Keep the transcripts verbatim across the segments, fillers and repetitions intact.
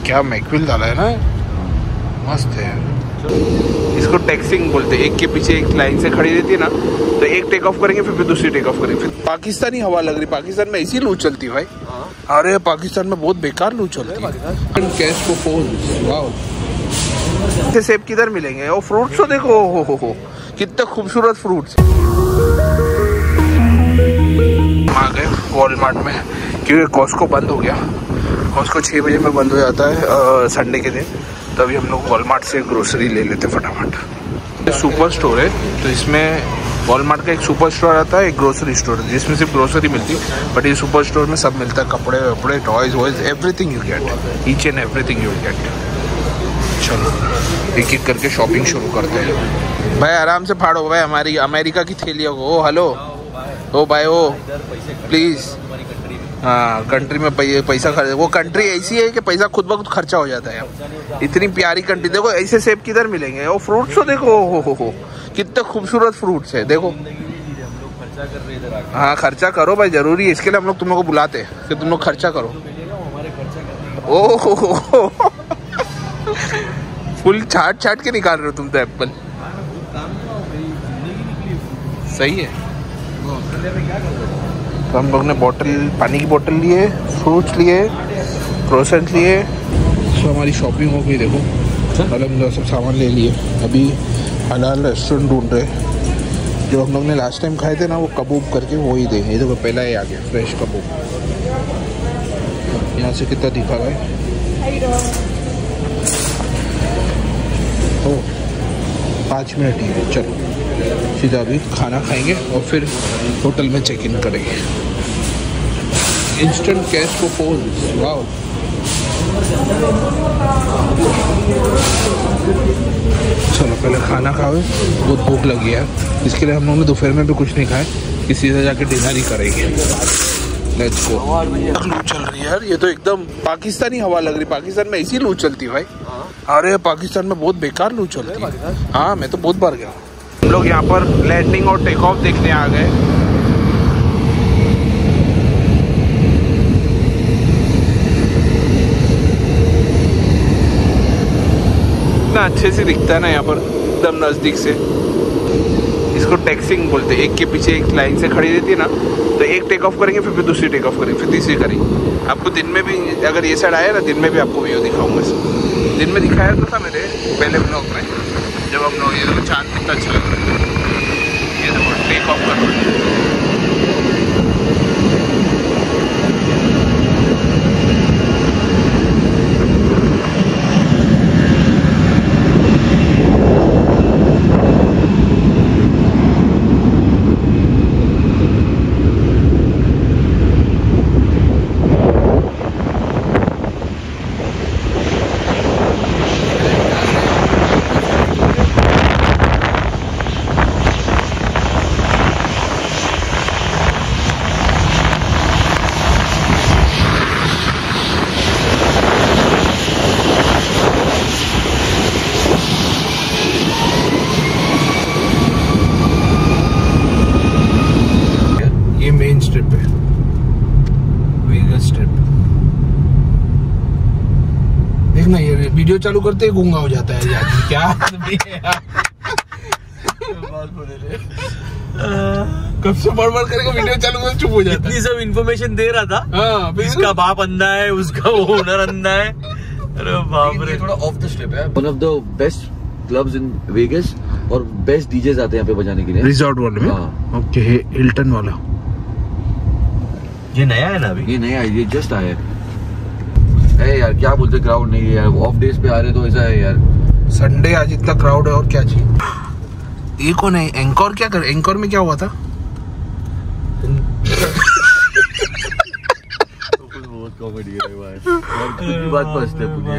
क्या मैकविल डाला है ना, मस्त है। इसको टैक्सिंग बोलते हैं। एक के पीछे एक लाइन से खड़ी रहती है ना, तो एक टेक ऑफ करेंगे फिर, फिर दूसरी टेक ऑफ करेंगे। फिर पाकिस्तानी हवा लग रही। पाकिस्तान में ऐसी लू चलती है भाई। अरे पाकिस्तान में बहुत बेकार लू चलती है। कैश को फोन वाह, सेब किधर मिलेंगे? और फ्रूट्स तो देखो, हो हो हो कितने खूबसूरत फ्रूट्स। आ गए वॉलमार्ट में, क्योंकि कॉस्को बंद हो गया। कॉस्को छः बजे में बंद हो जाता है संडे के दिन। तभी हम लोग वॉलमार्ट से ग्रोसरी ले लेते फटाफट। सुपर स्टोर है, तो इसमें वॉलमार्ट का एक सुपर स्टोर आता है, एक ग्रोसरी स्टोर है जिसमें सिर्फ ग्रोसरी मिलती है। बट ये सुपर स्टोर में सब मिलता है, कपड़े वपड़े, टॉयज वॉयज, everything you get, each and everything you get. चलो एक एक करके शॉपिंग शुरू करते हैं। भाई आराम से फाड़ो भाई, हमारी अमेरिका की थैलियों को। ओ हेलो, ओ भाई, ओ प्लीज़। हाँ, कंट्री में पैसा खर्च, वो कंट्री ऐसी है कि पैसा खुद ब खुद खर्चा हो जाता है। इतनी प्यारी कंट्री। देखो ऐसे सेब किधर मिलेंगे? और फ्रूट्स तो देखो, हो हो हो कितने खूबसूरत फ्रूट्स है। देखो हाँ, खर्चा करो भाई, जरूरी है। इसके लिए हम लोग तुम लोग को बुलाते हैं कि तुम लोग खर्चा करो। ओ हो हो फुल छाट छाट के निकाल रहे हो तुम तो एप्पल। सही है। तो हम लोग ने बोतल, पानी की बोतल लिए, फ्रूट्स लिए, क्रोसेंट लिए। तो हमारी शॉपिंग हो गई। देखो अलग सब सामान ले लिए। अभी हलाल रेस्टोरेंट ढूंढ रहे। जो हम लोग ने लास्ट टाइम खाए थे ना, वो कबूब करके वो ही देंगे। ये देखो पहला ही आ गया, फ्रेश कबूब। यहाँ से कितना दिखा रहा है? तो पाँच मिनट ही है। चलो सीधा अभी खाना खाएंगे और फिर होटल में चेक इन करेंगे। इंस्टेंट कैश को फोन वाह। चलो पहले खाना खाओ, बहुत भूख लगी है। इसके लिए हम लोगों ने दोपहर में भी कुछ नहीं खाए, किसी से जाके डिनर ही करेंगे। Let's go. लू चल रही है यार, ये तो एकदम पाकिस्तानी हवा लग रही। पाकिस्तान में ऐसी लू चलती है भाई। अरे पाकिस्तान में बहुत बेकार लू चलती है। हाँ, मैं तो बहुत बार गया। हम लोग यहाँ पर लैंडिंग और टेक ऑफ देखने आ गए। इतना अच्छे से दिखता है ना यहाँ पर, एकदम नजदीक से। इसको टैक्सिंग बोलते हैं। एक के पीछे एक लाइन से खड़ी रहती है ना, तो एक टेक ऑफ करेंगे फिर फिर दूसरी टेक ऑफ करेंगे, फिर तीसरी करेंगे। आपको दिन में भी अगर ये साइड आया ना, दिन में भी आपको व्यू दिखाऊंगा। दिन में दिखाया तो था मेरे पहले ब्लॉग में, जब हम लोग ये देखो चांद कितना अच्छा लग रहा है। ये देखो टेक ऑफ कर रहा है। देखना ये वीडियो चालू करते ही गूंगा हो जाता है यार। क्या आदमी है यार। कब से बड़ बड़ करके वीडियो चालू कर चुप हो जाता है। इतनी सब इन्फॉर्मेशन दे रहा था। हाँ, इसका बाप अंधा है, उसका ओनर अंधा है। अरे बाप रे, थोड़ा ऑफ द स्ट्रिप है। One of the best clubs in Vegas और बेस्ट डीजेस आते हैं यहाँ पे बजाने के लिए। रिजॉर्ट वाले में। ओके, हिल्टन वाला। ये नया है ना अभी? ये नया है, ये जस्ट आया है। है यार, क्या बोलते, क्राउड नहीं है यार। ऑफ डेज पे आ रहे तो ऐसा है यार। संडे आज इतना क्राउड है और क्या चाहिए। ये कौन है? एंकर क्या कर? एंकर में क्या हुआ था? बहुत कॉमेडी है भाई। बात पछते पुणे।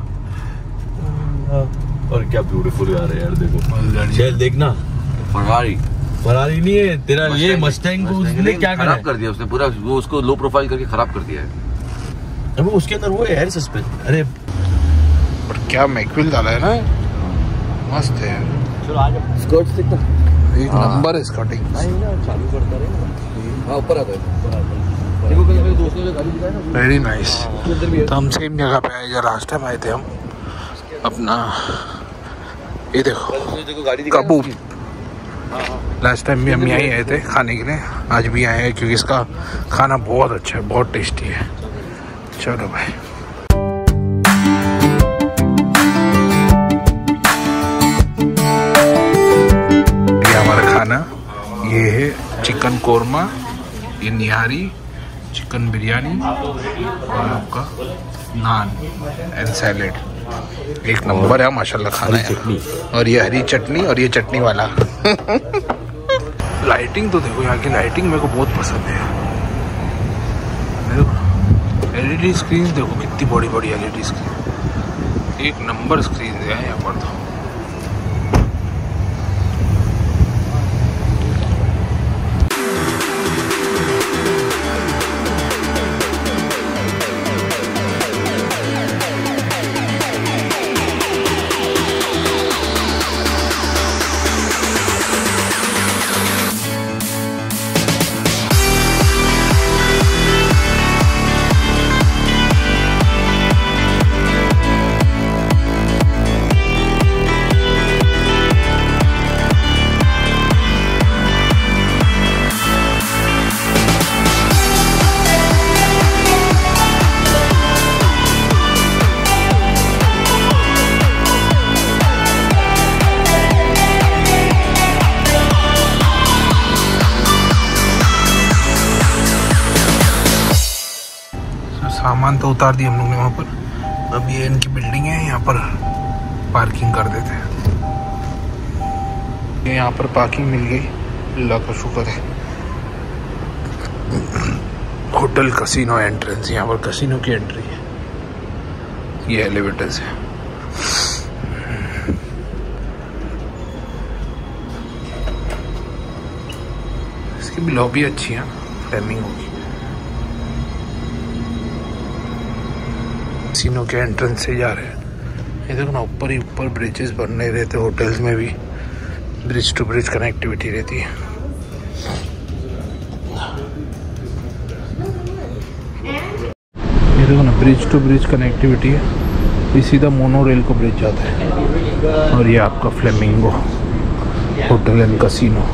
और क्या ब्यूटीफुल यार यार, देखो चल देखना। फरारी फरारी नहीं है तेरा, ये मस्टैंग को उसने क्या खराब कर दिया उसने पूरा। वो उसको लो प्रोफाइल करके खराब कर दिया है। अब उसके अंदर वो एयर सस्पेंस। अरे पर क्या मैकविल डाला है ना, मस्त है। चलो आ जाओ। स्कर्ट्स दिखता एक नंबर है स्कर्टिंग। चालू करता रहे। हाँ ऊपर आता है। Very nice. तो हम सेम जगह पे आए जब लास्ट टाइम आए थे हम अपना, ये देखो कबूब। लास्ट टाइम भी हम यहीं आए थे खाने के लिए, आज भी आए हैं क्योंकि इसका खाना बहुत अच्छा है, बहुत टेस्टी है। चलो भाई, ये हमारा खाना, ये है चिकन कोरमा, ये निहारी, चिकन बिरयानी और आपका नान एंड सैलेड। एक नंबर है माशाल्लाह खाना है। और ये हरी चटनी और ये चटनी वाला। लाइटिंग तो देखो, यहाँ की लाइटिंग मेरे को बहुत पसंद है। देखो एलईडी स्क्रीन देखो कितनी बड़ी बड़ी एलईडी स्क्रीन, एक नंबर स्क्रीन है यहाँ पर तो। सामान तो उतार दिया हम लोग ने वहाँ पर। अब ये इनकी बिल्डिंग है, यहाँ पर पार्किंग कर देते हैं। यहाँ पर पार्किंग मिल गई, अल्लाह का शुक्र है। होटल कसिनो एंट्रेंस, यहाँ पर कसिनो की एंट्री है। ये एलिवेटर से इसकी भी लॉबी अच्छी है, फ्लेमिंगो की। कसिनो के एंट्रेंस से जा रहे हैं। ये देखो ना, ऊपर ही ऊपर ब्रिजेस बनने रहते, होटल्स में भी ब्रिज टू ब्रिज कनेक्टिविटी रहती है। ये देखो ना, ब्रिज टू ब्रिज कनेक्टिविटी है, ये सीधा मोनो रेल को ब्रिज जाता है। और ये आपका फ्लेमिंगो होटल एंड कसिनो।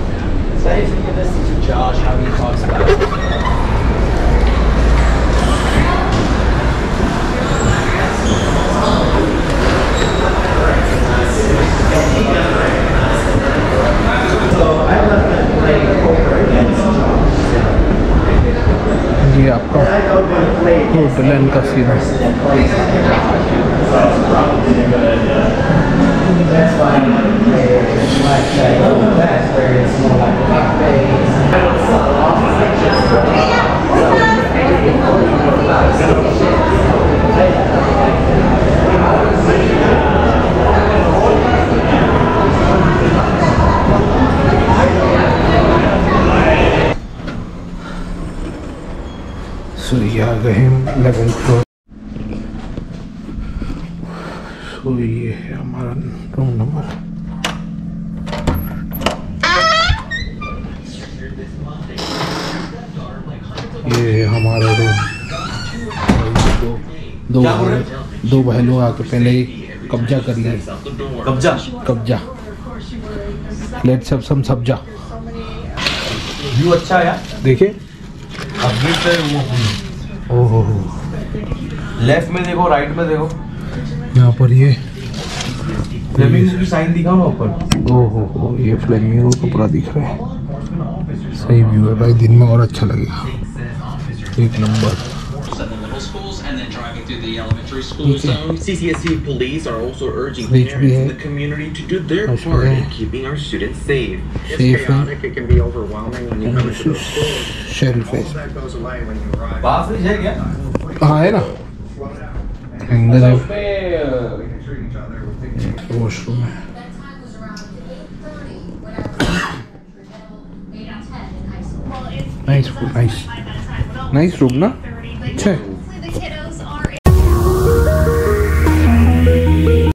ये आपका होटल एंड कसिनो। सो ये आ गए हम इलेवेंथ फ्लोर। सो ये है हमारा रूम नंबर। ये है हमारा रूम। दो दो दो भाई लोग आके पहले ही कब्जा कर लिए। कब्जा कब्जा लेट्स हैव सम सब्जा। व्यू अच्छा है देखिए। अभी तो ओहो, लेफ्ट में देखो, राइट में देखो, यहाँ पर ये फ्लेमिंगो की साइन दिखा हुआ ऊपर। ओहो, ये फ्लेमिंगो का पूरा दिख रहा है। सही व्यू है भाई, दिन में और अच्छा लगेगा। एक नंबर। C C S U police are also urging parents in the community to do their part in keeping our students safe. It's chaotic, it can be overwhelming when you come into the school. Shelf है, That goes away when you arrive. पास में है क्या? हाँ है ना, अंदर है। वॉशरूम है। नाइस नाइस नाइस रूम ना।